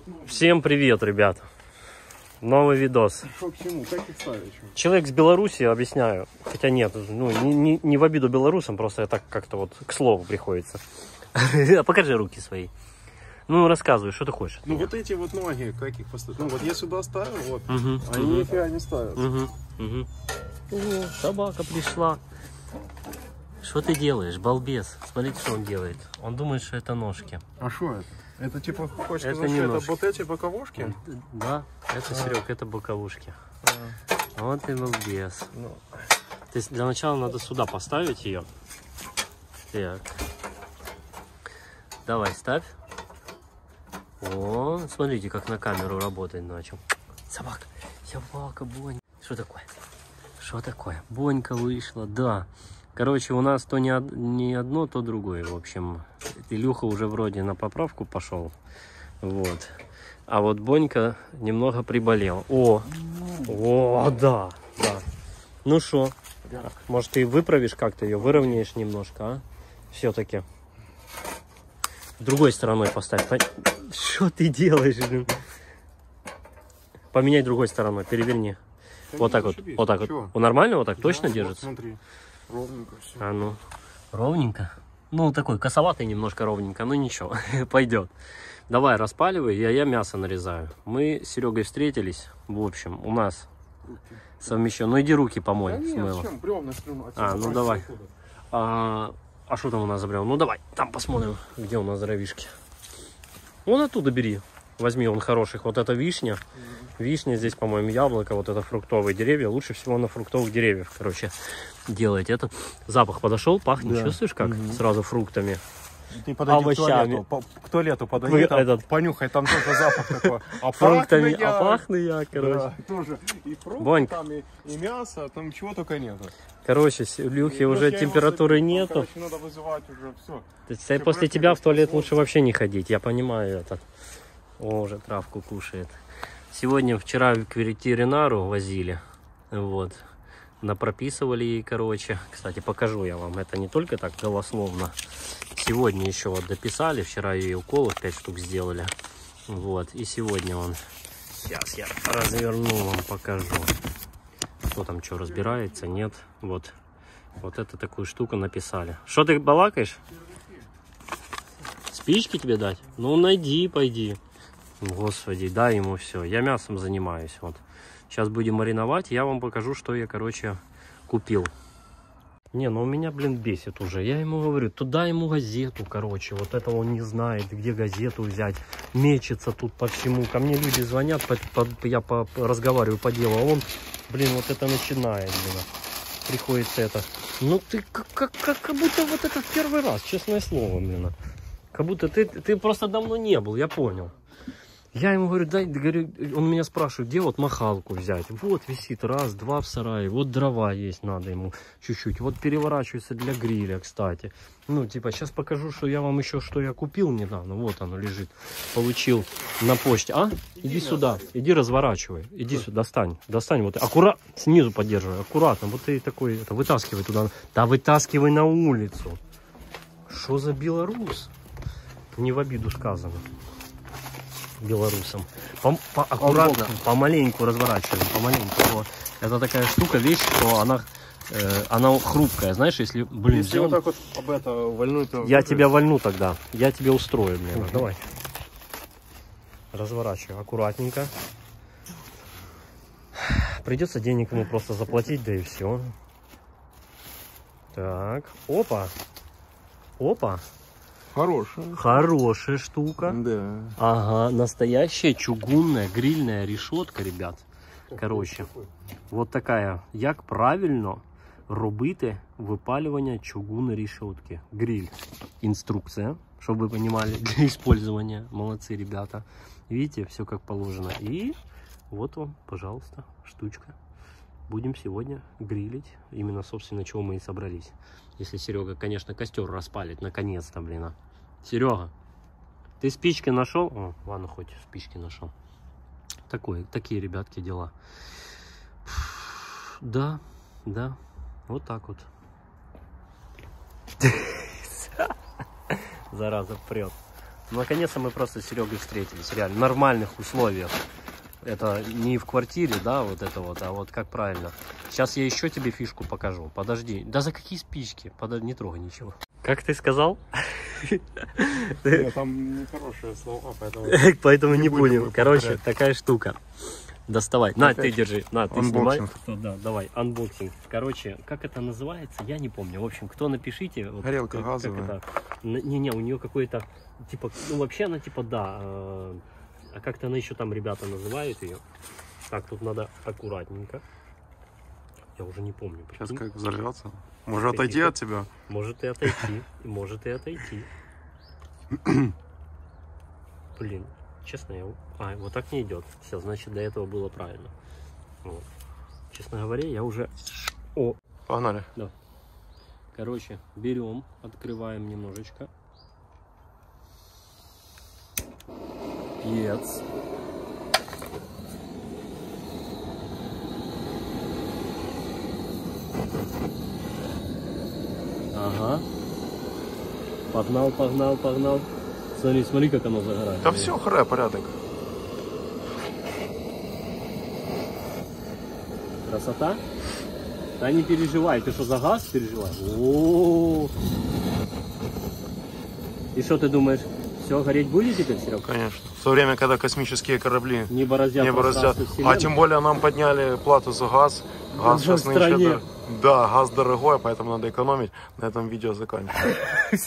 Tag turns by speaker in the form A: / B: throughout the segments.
A: Всем привет, ребята. Новый видос.
B: Что к чему? Как их ставить?
A: Человек с Беларуси, объясняю. Хотя нет, ну, не в обиду белорусам, просто так как-то вот к слову приходится. Покажи руки свои. Ну, рассказывай, что ты хочешь.
B: Ну, вот эти вот ноги, как их поставить? Ну, вот я сюда ставил, вот, они нифига не ставятся.
A: О, собака пришла. Что ты делаешь, балбес? Смотрите, что он делает. Он думает, что это ножки.
B: А что это? Это типа, хочешь
A: Это
B: сказать,
A: не
B: что
A: ножки.
B: это вот эти боковушки?
A: Да, это, Серег, это боковушки. Вот и балбес. То есть для начала надо сюда поставить ее. Так. Давай, ставь. О, смотрите, как на камеру работает начал. Собака, Бонька. Что такое? Что такое? Бонька вышла, да. Короче, у нас то не одно, то другое. В общем, Илюха уже вроде на поправку пошел. Вот. А вот Бонька немного приболел. О, да. Ну что, может ты выправишь как-то ее, выровняешь немножко, а? Все-таки. Другой стороной поставь. Что ты делаешь? Поменяй другой стороной, переверни. Да вот так вот, вот так вот. Нормально вот так? Да, точно держится?
B: Вот, смотри, ровненько все.
A: А ну, ровненько? Ну, такой косоватый немножко ровненько, ну ничего, пойдет. Давай, распаливай, я мясо нарезаю. Мы с Серегой встретились, в общем, у нас совмещено. Ну, иди руки помой.
B: Да нет, зачем? Бревна сплюну.
A: Ну давай. А что там у нас за бревна? Ну давай, там посмотрим, где у нас дровишки. Вон оттуда бери. Возьми, он хороших. Вот это вишня. Вишня здесь, по-моему, яблоко. Вот это фруктовые деревья. Лучше всего на фруктовых деревьях, короче, делать это. Запах подошел, пахнет. Да. Чувствуешь, как? Сразу фруктами.
B: Ты подойди овощами. К туалету подойди, там, понюхай, там тоже запах такой.
A: Фруктами, пахну я, короче.
B: Да, тоже и фрукты
A: Боньк.
B: Там, и мясо, там чего только нету.
A: Короче, Илюхи уже температуры нету.
B: Короче, надо вызывать уже все.
A: После тебя в туалет лучше вообще не ходить, я понимаю это. О, уже травку кушает. Вчера к ветеринару возили, вот, напрописывали ей, короче. Кстати, покажу я вам, это не только так голословно. Сегодня еще вот дописали, вчера ей уколов 5 штук сделали. Вот, и сегодня он. Сейчас я разверну вам, покажу. Кто там что разбирается, нет. Вот это такую штуку написали. Что ты балакаешь? Спички тебе дать? Ну найди, пойди. Господи, дай ему все. Я мясом занимаюсь. Вот. Сейчас будем мариновать. Я вам покажу, что я, короче, купил. Не, ну у меня, блин, бесит уже. Я ему говорю, туда ему газету, короче. Вот этого он не знает, где газету взять. Мечется тут по всему. Ко мне люди звонят, я разговариваю по делу, а он, блин, вот это начинает, блин. Приходится это. Ну ты как будто вот это в первый раз, честное слово, блин. Как будто ты просто давно не был, я понял. Я ему говорю, он меня спрашивает, где вот махалку взять. Вот висит, раз, два в сарае, вот дрова есть, надо ему чуть-чуть. Вот переворачивается для гриля, кстати. Ну, типа, сейчас покажу, что я вам еще, что я купил недавно. Вот оно лежит, получил на почте. А? Иди сюда, иди разворачивай, иди сюда, достань вот. Аккуратно, снизу поддерживай, аккуратно. Вот ты такой, вытаскивай туда. Да вытаскивай на улицу. Что за белорус? Не в обиду сказано. Белорусам. Аккуратно, помаленьку разворачиваем, помаленьку. Вот. Это такая штука, вещь, что она хрупкая, знаешь, если, блин,
B: если вот так вот об это вальнуть, то...
A: Я тебя вальну тогда, я тебе устрою, блин. Давай. Разворачиваю аккуратненько. Придется денег ему просто заплатить, да и все. Так, опа. Хорошая штука.
B: Да.
A: Ага, настоящая чугунная грильная решетка, ребят. Короче, вот такая. Як правильно робити випалювання чугунної решетки. Гриль. Инструкция, чтобы вы понимали, для использования. Молодцы, ребята. Видите, все как положено. И вот вам, пожалуйста, штучка. Будем сегодня грилить. Именно, собственно, чего мы и собрались. Если Серега, конечно, костер распалит, наконец-то, блин. Серега, ты спички нашел? О, ладно, хоть спички нашел. Такие, ребятки, дела. Да, вот так вот. Зараза прет. Наконец-то мы просто с Серегой встретились, реально, в нормальных условиях. Это не в квартире, да, вот это вот, а вот как правильно. Сейчас я еще тебе фишку покажу. Подожди. Да за какие спички? Подожди, не трогай ничего. Как ты сказал?
B: Там нехорошие слова, поэтому...
A: Поэтому не будем. Короче, такая штука. Доставай. На, ты держи. На, ты снимай. Да, давай, анбоксинг. Короче, как это называется, я не помню. В общем, кто напишите.
B: Горелка газовая.
A: Не-не, у нее какой-то, типа, ну вообще она типа, да. А как-то она еще там, ребята, называют ее. Так, тут надо аккуратненько. Я уже не помню.
B: Сейчас как взорвется. Может отойти от тебя?
A: Может и отойти. Может и отойти. Блин, честно, я... А, вот так не идет. Все, значит, до этого было правильно. Вот. Честно говоря, я уже... О!
B: Погнали.
A: Да. Короче, берем, открываем немножечко. Перец. Ага. Погнал, погнал, погнал. Смотри, смотри, как оно загорает.
B: Да все, порядок.
A: Красота? Да не переживай, ты что, за газ переживаешь? О-о-о. И что ты думаешь, все, гореть будет теперь, Серега?
B: Конечно. В то время, когда космические корабли
A: не бороздят.
B: А тем более нам подняли плату за газ. Газ сейчас нынче... Да, газ дорогой, поэтому надо экономить. На этом видео заканчиваем.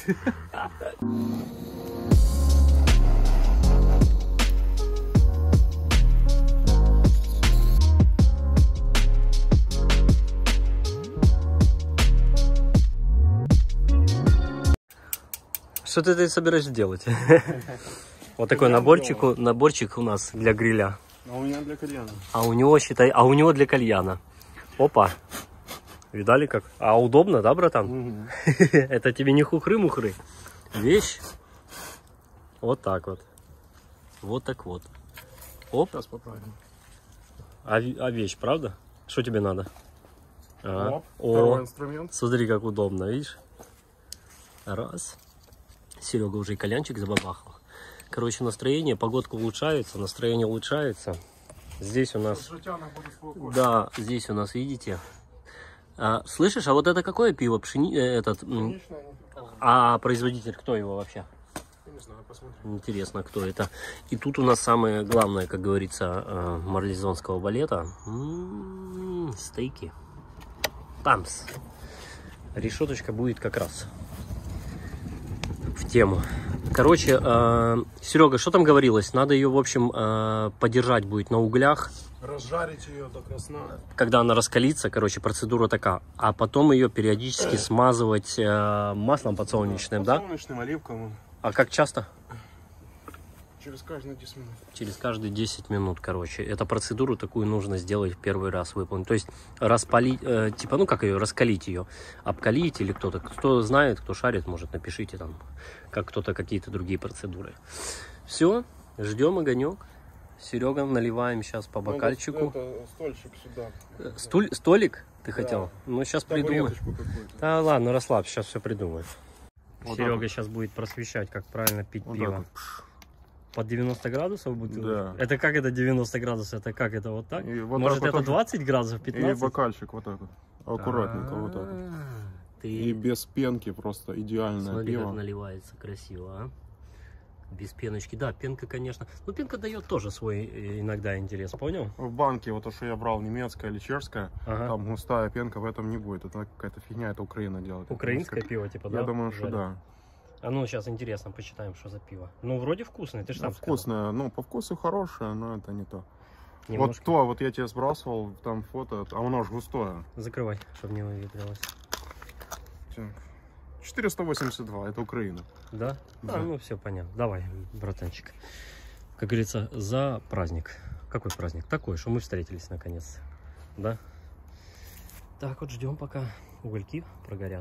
A: Что ты собираешься делать? Вот такой наборчик у нас для гриля.
B: А у меня для кальяна.
A: А у него, считай, для кальяна. Опа. Видали как? А удобно, да, братан? Это тебе не хухры-мухры. Вещь. Вот так вот. Вот так вот. Оп.
B: Сейчас поправим.
A: А вещь, правда? Что тебе надо?
B: Оп. Второй инструмент.
A: Смотри, как удобно, видишь? Раз. Серега уже и кальянчик забабахал. Короче, настроение, погодка улучшается, настроение улучшается. Здесь у нас... Да, здесь у нас, видите? Слышишь, а вот это какое пиво? А производитель кто его вообще?
B: Не знаю, посмотрим.
A: Интересно, кто это. И тут у нас самое главное, как говорится, марлезонского балета. Стейки. Тамс. Решеточка будет как раз в тему. Короче, Серега, что там говорилось? Надо ее, в общем, подержать будет на углях.
B: Разжарить ее до красна.
A: Когда она раскалится, короче, процедура такая. А потом ее периодически смазывать маслом подсолнечным, да?
B: Подсолнечным, оливковым.
A: А как часто?
B: Через каждые 10 минут.
A: Через каждые 10 минут, короче. Эту процедуру такую нужно сделать в первый раз, выполнить. То есть распалить, типа, ну как ее, раскалить ее, обкалить или кто-то. Кто знает, кто шарит, может, напишите там, как кто-то какие-то другие процедуры. Все, ждем огонек. Серега, наливаем сейчас по бокальчику.
B: Это стольчик сюда.
A: Столик ты
B: Да.
A: хотел? Ну, сейчас придумаем. Да ладно, расслабься, сейчас все придумаем. Вот Серега сейчас будет просвещать, как правильно пить
B: вот
A: пиво. Под 90 градусов бутылка?
B: Да.
A: Это как это 90 градусов? Это как это вот так?
B: Вот
A: Может
B: так
A: это
B: вот
A: 20 градусов, 15?
B: И бокальчик вот так вот. Аккуратненько вот так вот. И без пенки, просто идеальное
A: Смотри,
B: пиво.
A: как наливается красиво, а? Без пеночки. Да, пенка, конечно. Ну, пенка дает тоже свой иногда интерес, понял?
B: В банке, вот то, что я брал, немецкая или чешская,
A: Ага.
B: там густая пенка в этом не будет. Это какая-то фигня, это Украина делает.
A: Украинское пиво, типа, да?
B: Я думаю, что
A: жарят?
B: да.
A: А ну, сейчас интересно, почитаем, что за пиво. Ну, вроде вкусное, ты же сам сказал.
B: Вкусное, ну, по вкусу хорошее, но это не то.
A: Немножко.
B: Вот то, вот я тебе сбрасывал, там фото, а оно же густое.
A: Закрывай, чтобы не выветрилось.
B: Так. 482, это Украина.
A: Да?
B: Да.
A: А, ну все понятно. Давай, братанчик. Как говорится, за праздник. Какой праздник? Такой, что мы встретились наконец. Да? Так вот, ждем, пока угольки прогорят.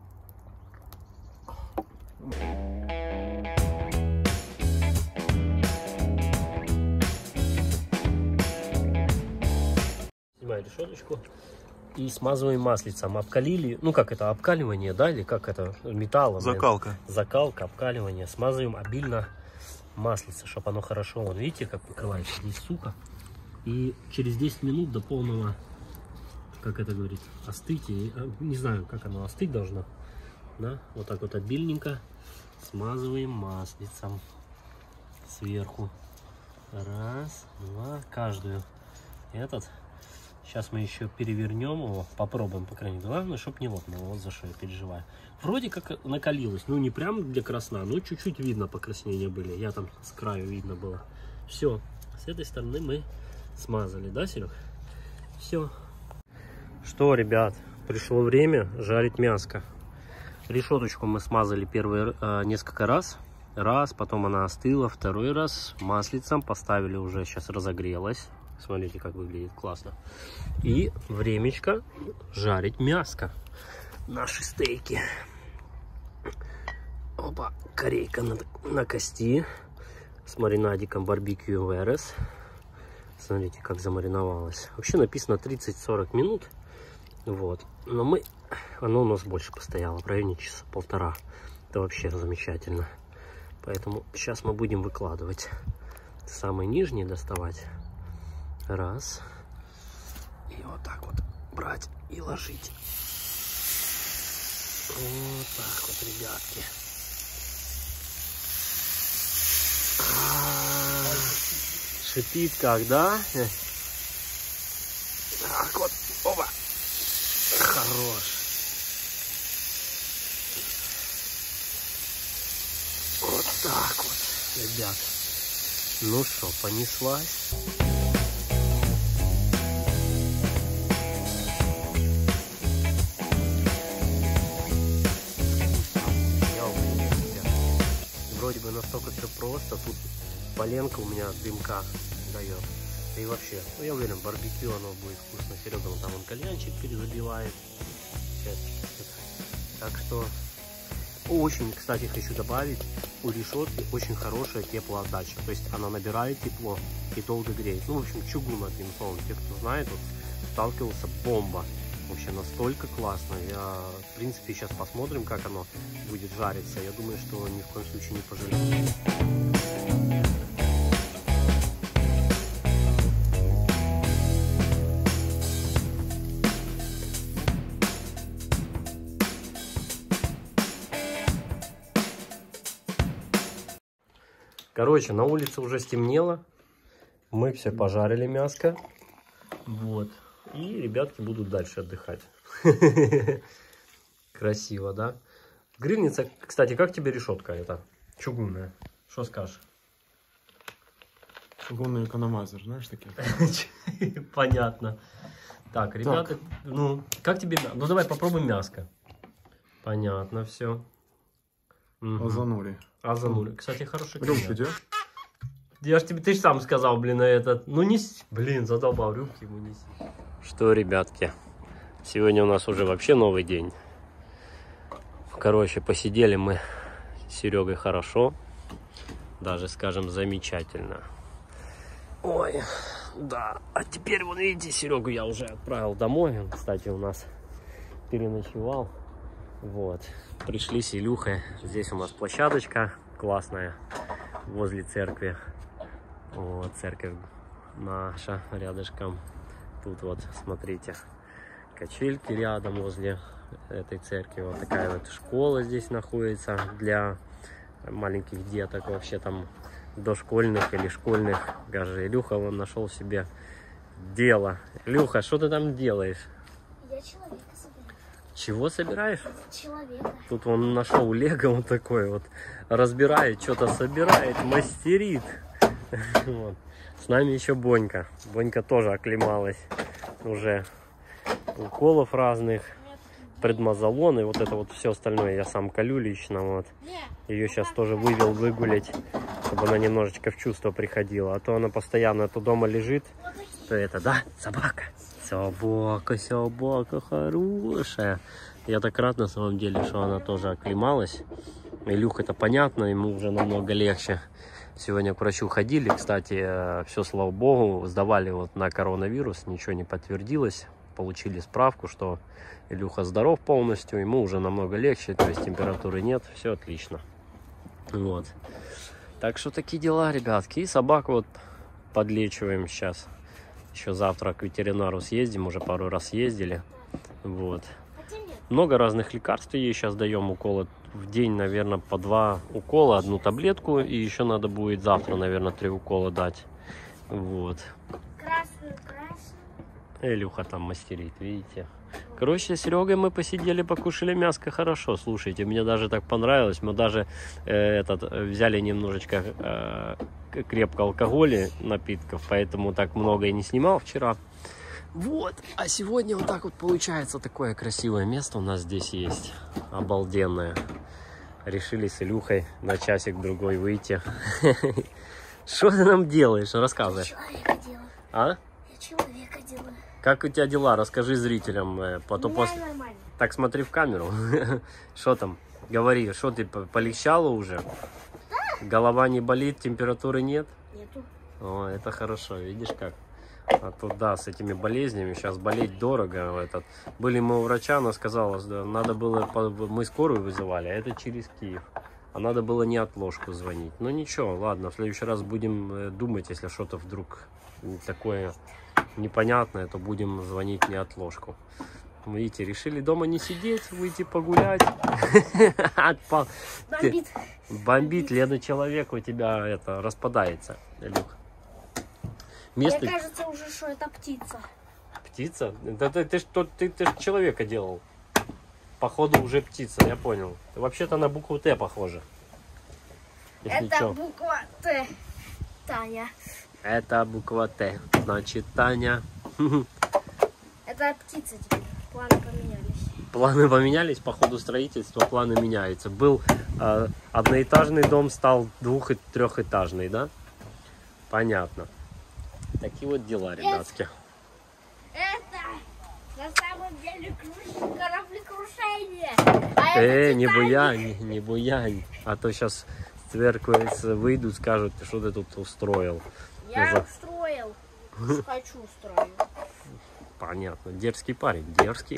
A: Снимаю решеточку. И смазываем маслицем. Обкалили, ну как это, обкаливание, да, или как это, металлом?
B: Закалка.
A: Закалка, обкаливание. Смазываем обильно маслице, чтобы оно хорошо, вот видите, как покрывается здесь сука. И через 10 минут до полного, как это говорит, остыть, не знаю, как оно остыть должно, да, вот так вот обильненько смазываем маслицем сверху. Раз, два, каждую. Этот. Сейчас мы еще перевернем его, попробуем, по крайней мере. Главное, чтобы не лопнуло, вот за что я переживаю. Вроде как накалилось, ну не прям для красна, но чуть-чуть видно покраснения были. Я там с краю видно было. Все, с этой стороны мы смазали, да, Серег? Все. Что, ребят, пришло время жарить мяско. Решеточку мы смазали несколько раз. Потом она остыла, второй раз маслицем поставили, уже сейчас разогрелась. Смотрите, как выглядит классно. И времечко жарить мяско. Наши стейки. Опа, корейка на кости с маринадиком барбекю Верес. Смотрите, как замариновалась. Вообще написано 30-40 минут. Вот. Но оно у нас больше постояло, в районе часа полтора. Это вообще замечательно. Поэтому сейчас мы будем выкладывать. Самые нижние доставать. Раз. И вот так вот брать и ложить. Вот так вот, ребятки. Шипит как, да? Так вот. Опа. Хорош. Вот так вот, ребят. Ну что, понеслась. Вроде бы настолько все просто. Тут поленка у меня дымка дает. И вообще, ну я уверен, барбекю оно будет вкусно. Серега там он кальянчик перезабивает. Так что очень, кстати, хочу добавить, у решетки очень хорошая теплоотдача. То есть она набирает тепло и долго греет. Ну, в общем, чугун, одним словом. Те, кто знает, вот, сталкивался, бомба. Вообще настолько классно. В принципе, сейчас посмотрим, как оно будет жариться. Я думаю, что ни в коем случае не пожалею. Короче, на улице уже стемнело. Мы все пожарили мяско. Вот. И ребятки будут дальше отдыхать. Красиво, да? Грильница, кстати, как тебе решетка эта? Чугунная. Что скажешь?
B: Чугунный экономайзер, знаешь такие?
A: Понятно. Так, ребята, ну, как тебе... Ну, давай попробуем мяско. Понятно, все.
B: Азанури.
A: Азанури. Кстати, хороший
B: рюмку
A: где? Я ж тебе, ты же сам сказал, блин, этот. Ну неси. Блин, задолбал, рюмки ему неси. Что, ребятки, сегодня у нас уже вообще новый день. Короче, посидели мы с Серегой хорошо. Даже, скажем, замечательно. Ой, да. А теперь, вон видите, Серегу я уже отправил домой. Он, кстати, у нас переночевал. Вот. Пришли с Илюхой. Здесь у нас площадочка классная возле церкви. Вот церковь наша рядышком. Тут вот, смотрите, качельки рядом возле этой церкви. Вот такая вот школа здесь находится для маленьких деток. Вообще там дошкольных или школьных. Даже Илюха вон нашел себе дело. Илюха, что ты там делаешь?
C: Я человека собираю.
A: Чего собираешь?
C: Человека.
A: Тут он нашел лего, он такой вот разбирает, что-то собирает, мастерит. Вот. С нами еще Бонька. Бонька тоже оклемалась уже. Уколов разных, предмозолон и вот это вот все остальное я сам колю лично. Вот. Ее сейчас тоже вывел выгулять, чтобы она немножечко в чувство приходила. А то она постоянно то дома лежит, то это, да, собака. Собака, собака хорошая. Я так рад на самом деле, что она тоже оклемалась. Илюх, это понятно, ему уже намного легче. Сегодня к врачу ходили, кстати, все, слава богу, сдавали вот на коронавирус, ничего не подтвердилось. Получили справку, что Илюха здоров полностью, ему уже намного легче, то есть температуры нет, все отлично. Вот. Так что такие дела, ребятки. И собак вот подлечиваем сейчас. Еще завтра к ветеринару съездим, уже пару раз ездили. Вот. Много разных лекарств ей сейчас даем, уколы в день, наверное, по 2 укола, 1 таблетку. И еще надо будет завтра, наверное, 3 укола дать. Вот.
C: Красную.
A: Илюха там мастерит, видите. Короче, с Серегой мы посидели, покушали мяско хорошо. Слушайте, мне даже так понравилось. Мы даже взяли немножечко крепкого алкоголя, напитков, поэтому так много и не снимал вчера. Вот, а сегодня вот так вот получается такое красивое место у нас здесь есть. Обалденное. Решили с Илюхой на часик-другой выйти. Что ты нам делаешь? Рассказывай.
C: Человека делаю.
A: А?
C: Я человека делаю.
A: Как у тебя дела? Расскажи зрителям. Потом после...
C: Нормально.
A: Так, смотри в камеру. Что там? Говори, что ты полегчало уже? Голова не болит, температуры нет?
C: Нету.
A: О, это хорошо, видишь как? А то да, с этими болезнями сейчас болеть дорого. Были мы у врача, она сказала, да, надо было, мы скорую вызывали, а это через Киев. А надо было не отложку звонить. Ну ничего, ладно, в следующий раз будем думать, если что-то вдруг такое непонятное, то будем звонить не отложку. Видите, решили дома не сидеть, выйти погулять.
C: Бомбит.
A: Бомбит, Лена, человек у тебя это распадается, Илюх. Место...
C: Мне кажется уже, что это птица.
A: Птица? Да ты ж человека делал. Походу уже птица, я понял. Вообще-то на букву Т похоже. Если
C: Это
A: чё.
C: буква Т. Таня.
A: Это буква Т. Значит, Таня.
C: Это птица теперь. Планы поменялись.
A: Планы поменялись, по ходу строительства планы меняются. Был одноэтажный дом, стал 2- и 3-этажный, да? Понятно. Такие вот дела, ребятки.
C: Это на самом деле кораблекрушение. А это
A: Не
C: Титаник.
A: буянь, не буянь. А то сейчас с церкви выйдут, скажут, что ты тут устроил.
C: Я устроил. Хочу устроил.
A: Понятно. Дерзкий парень, дерзкий.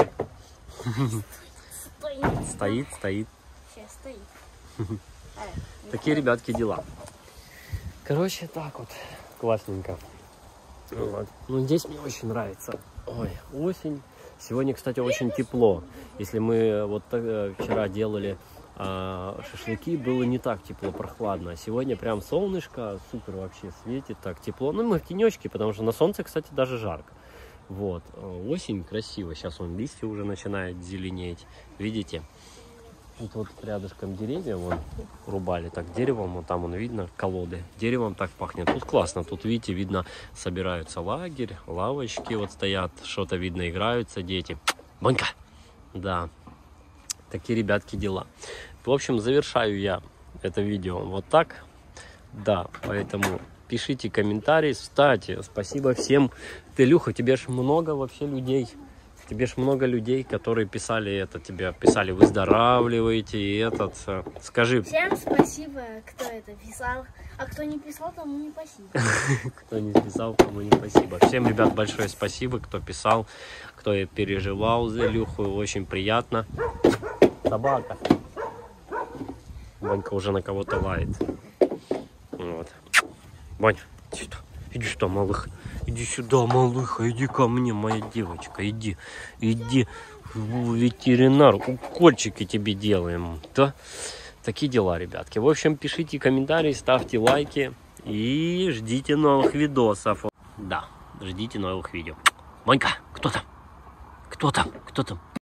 A: Стоит.
C: Сейчас стоит.
A: Такие, ребятки, дела. Короче, так вот. Классненько. Вот. Ну, здесь мне очень нравится. Ой, осень. Сегодня, кстати, очень тепло. Если мы вот вчера делали шашлыки, было не так тепло, прохладно. А сегодня прям солнышко, супер вообще светит, так тепло. Ну, мы в тенечке, потому что на солнце, кстати, даже жарко. Вот. Осень красиво. Сейчас вон листья уже начинают зеленеть. Видите? Тут вот рядышком деревья вон рубали так деревом, вот там вон видно колоды. Деревом так пахнет. Тут классно. Тут, видите, видно, собираются лагерь, лавочки вот стоят, что-то видно, играются дети. Бонька! Да. Такие, ребятки, дела. В общем, завершаю я это видео вот так. Да, поэтому пишите комментарии, ставьте. Спасибо всем. Ты, Илюха, тебе ж много вообще людей. Тебе ж много людей, которые писали это, тебе писали, выздоравливаете, и этот, скажи.
C: Всем спасибо, кто это писал. А кто не писал, тому не спасибо.
A: Кто не писал, тому не спасибо. Всем, ребят, большое спасибо, кто писал, кто переживал за Илюху, очень приятно. Собака. Ванька уже на кого-то лает. Вот. Ваня, иди сюда, малых. Иди сюда, малыха, иди ко мне, моя девочка, иди, в ветеринар, укольчики тебе делаем, да? Такие дела, ребятки. В общем, пишите комментарии, ставьте лайки и ждите новых видосов. Да, ждите новых видео. Монька, кто там? Кто там? Кто там?